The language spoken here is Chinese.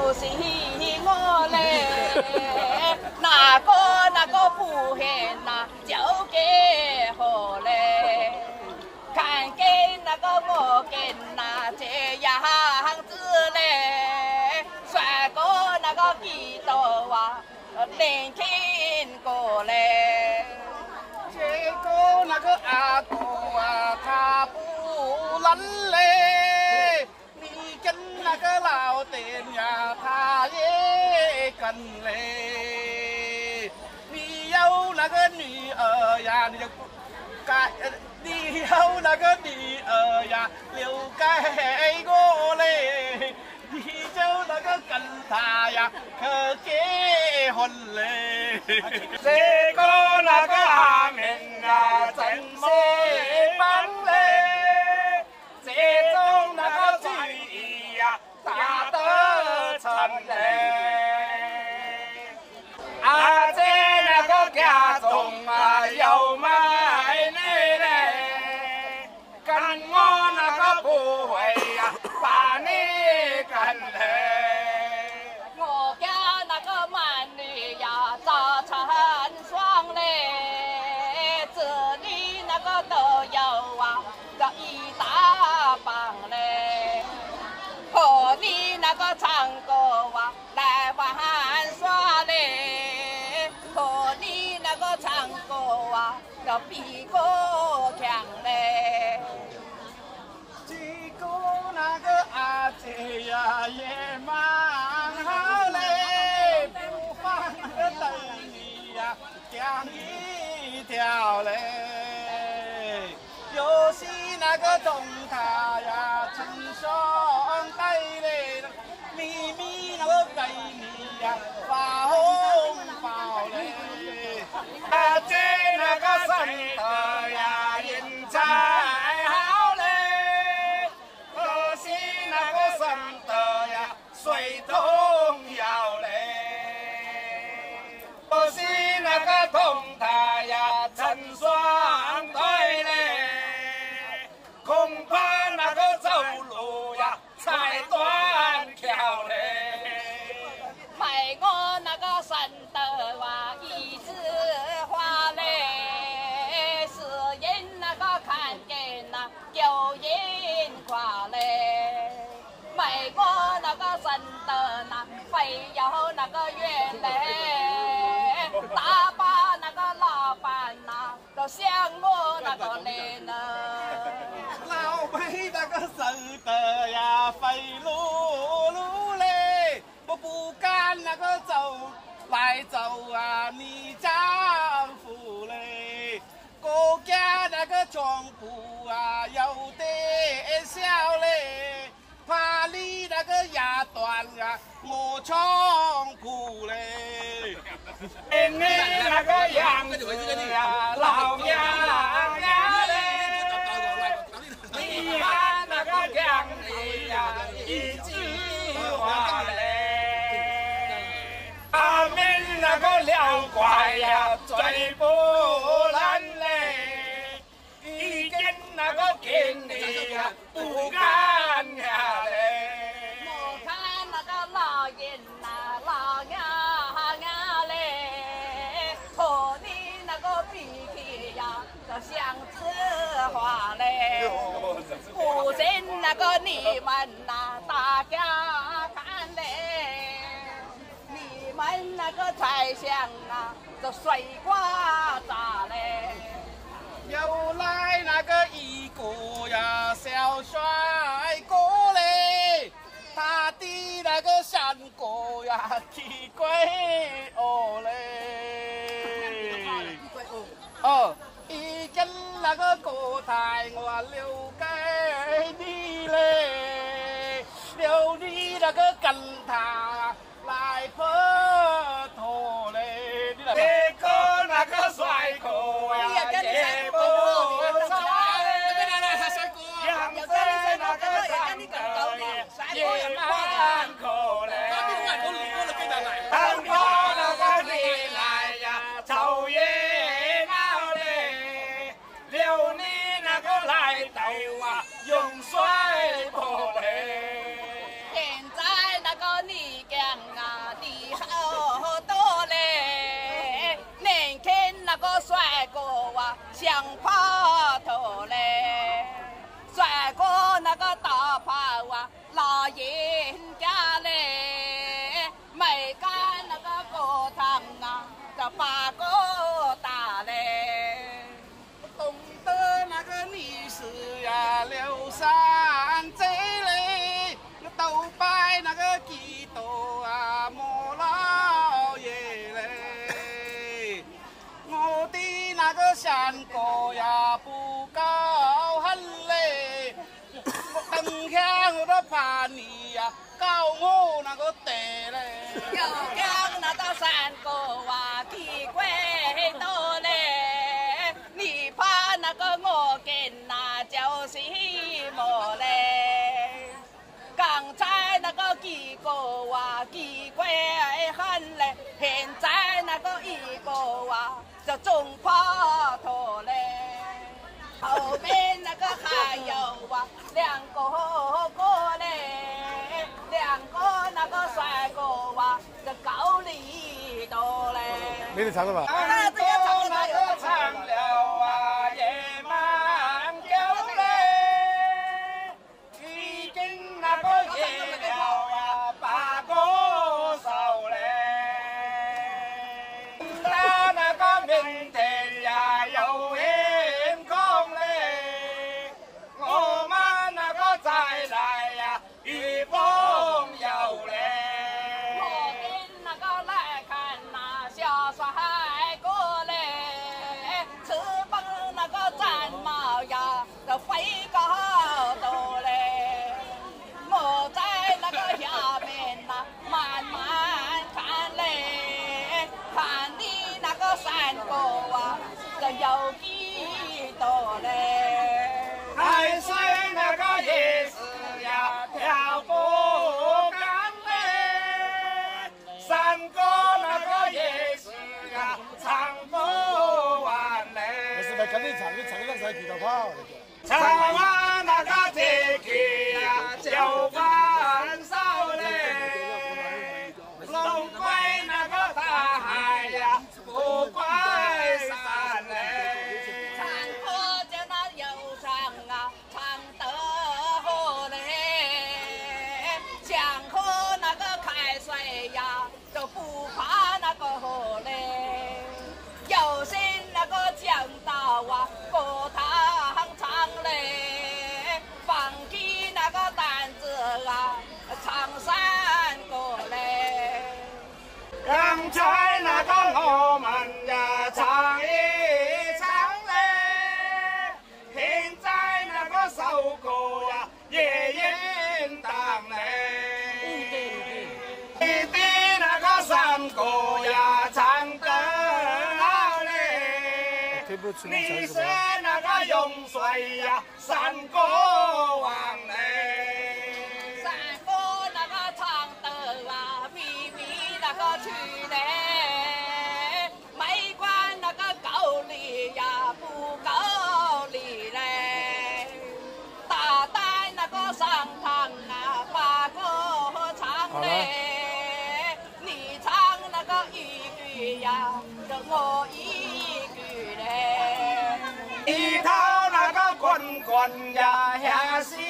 就是我嘞，那个不嫌那就给好嘞，看见那个我跟那这样子嘞，帅哥那个几多啊，年轻过嘞， 这个那个阿哥啊，他不懒嘞，你跟那个老爹呀，他也跟嘞，你有那个女儿呀，你就该，你有那个女儿呀，留给我嘞，你就那个跟他呀，可结婚嘞。这个那个阿明啊，真没办嘞，这种那个主意呀，打得成嘞。啊，这那个家中啊，有买你嘞，跟我那个不会呀，把你跟嘞。 我家那个满女呀，早成双嘞，这里那个都有啊，这一大帮嘞，和你那个唱歌啊，来玩耍嘞，和你那个唱歌啊，要比我强嘞。 这个那个阿姐呀也蛮好嘞，不放那个对你呀讲一条嘞，又是那个中他呀成双对嘞，秘密那个给你呀发红包嘞，阿姐那个生得呀人才好嘞。可惜那个生得呀水通要嘞，可惜那个同他呀成双对嘞，恐怕那个走路呀才断条嘞。 卖我那个生得啊一枝花嘞，世人那个看见那丢眼花嘞，卖我那个生得那非要那个圆嘞，大把那个老板呐都想我那个脸呢。 老妹那个生得呀肥噜噜嘞，我不敢那个走来走啊你丈夫嘞，国家那个装布啊有点小嘞，怕你那个牙断啊我冲苦嘞，你那个样子呀老娘呀嘞。你看那个讲的呀，一句话嘞，他们那个撩怪呀，最不烂嘞，一见那个经理呀，不干呀嘞。 我看那个老人呐，老娘嘞，和你那个比起呀，这像子话嘞。不信那个你们呐，大家看嘞，你们那个才像啊，这水瓜咋嘞？ 又来那个一个呀小帅哥嘞，他的那个山歌呀奇怪哦嘞，哦，一根那个歌台我留给你嘞，留你那个跟他来拍拖嘞，你来吧。这个那个帅哥呀，也不错嘞，样子那个长得也蛮可嘞，很多那个你来呀，凑热闹嘞，留你那个来逗啊，用水泼嘞。 现在那个帅哥啊，想跑头嘞。帅哥那个大炮啊，老人家嘞，没干那个锅汤啊，这把锅打嘞。 懂得那个历史呀，刘三姐嘞，都拜那个基督啊，莫老爷嘞。我的那个山歌呀不高很嘞，我等下我都怕你呀告我那个得嘞。 又讲那个山歌啊，奇怪多嘞，你怕那个我跟那就是么嘞？刚才那个几个啊，奇怪很嘞，现在那个一个啊，就中跑脱嘞。后面那个还有啊，两个嘞，两个那个帅哥啊，这高丽多嘞。 没得唱了吧？ 那个那个唱了啊，夜满酒嘞，已经那个夜了呀，把歌手嘞，他那个明天呀有眼光嘞，我们那个再来呀，雨风有嘞。 我跟那个来看那小帅哥嘞，翅膀那个展毛呀，都飞高多嘞。我在那个下面呐，慢慢看嘞，看你那个山歌啊，这有几多嘞？ 海水那个也是呀，跳不干嘞；山歌那个也是呀，唱不完嘞。 不是来跟你唱，你唱的才地道跑。 唱完那个这个呀，就翻烧嘞。龙归那个大海呀，不怪山嘞。 唱歌在那忧伤啊，唱得好嘞。江河那个开水呀，都不怕那个河嘞。有心那个讲道啊，歌堂唱嘞，放起那个担子啊，唱山歌嘞。 刚才那个我们呀唱一唱嘞，现在那个首歌呀也应当嘞。你的那个山歌呀唱得好嘞，你是那个永水呀山歌王嘞。 山歌那个唱得啊，比那个去嘞，没管那个高丽呀不高丽嘞，大胆那个上堂啊，把歌唱嘞，你唱那个一句呀，就我一句嘞。 一头那个滚滚呀下西